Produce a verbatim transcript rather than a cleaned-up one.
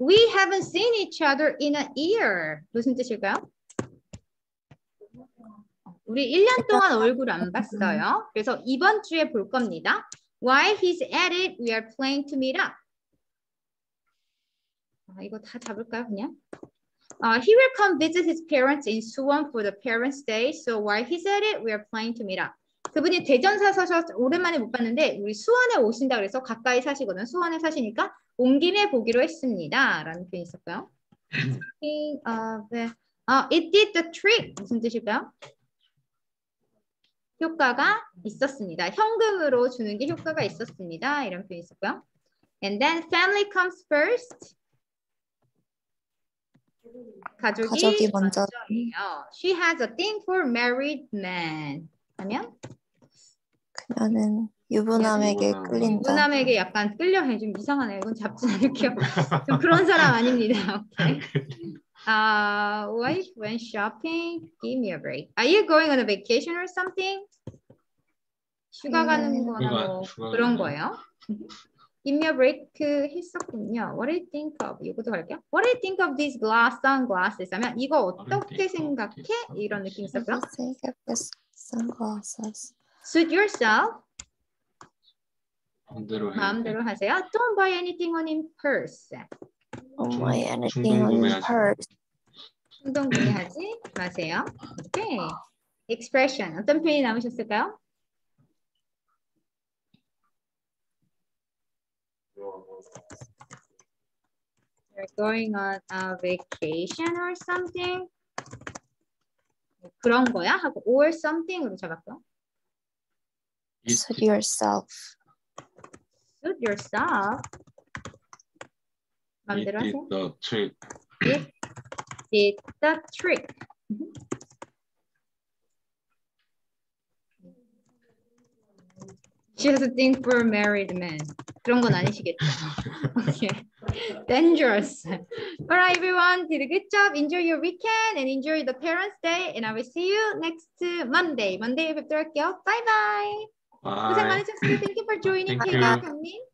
We haven't seen each other in a year. 무슨 뜻일까요? 우리 일 년 동안 얼굴 안 봤어요. 그래서 이번 주에 볼 겁니다. While he's at it, we are planning to meet up. 아, 이거 다 잡을까요, 그냥? Uh, he will come visit his parents in Suwon for the Parents' Day. So while he's at it, we are planning to meet up. 그분이 대전사 사셔서 오랜만에 못 봤는데 우리 수원에 오신다 그래서 가까이 사시거든. 수원에 사시니까 온 김에 보기로 했습니다. 라는 표현이 있었고요. uh, 네. uh, it did the trick. 무슨 뜻일까요? 효과가 있었습니다. 현금으로 주는 게 효과가 있었습니다. 이런 표현이 있었고요. And then family comes first. 가족이, 가족이 먼저. 먼저예요. She has a thing for married men. 하면? 그녀는 유부남에게 끌린다. 유부남에게 약간 끌려해. 좀 이상하네요. 이건 잡지 않을게요. 좀 그런 사람 아닙니다. Okay. Uh, wife went shopping. Give me a break. Are you going on a vacation or something? 휴가 가는 거나 뭐 그런 거예요. Give me a break 했었군요. What do you think of? 이것도 갈게요. What do you think of these glass sunglasses? 하면 이거 어떻게 생각해? 이런 느낌 있었고요. What do you think of these sunglasses? Suit yourself. 마음대로, 마음대로 하세요. Don't buy anything on impulse. Don't buy anything on impulse. 충동 구매하지 마세요. 오케이. Expression. 어떤 표현이 남으셨을까요? You're going on a vacation or something. 그런 거야? 하고 or something으로 잡았고요. Suit yourself. Suit yourself. 마음대로 It 하세요. did the trick. It did the trick. She has a thing for married men. 그런 건 아니시겠죠? Okay. Dangerous. All right, everyone. Did a good job. Enjoy your weekend and enjoy the Parents' Day. And I will see you next Monday. Monday 뵙도록 할게요. Bye bye. 고생 많으셨어요. Thank you for joining. Thank you. 경님.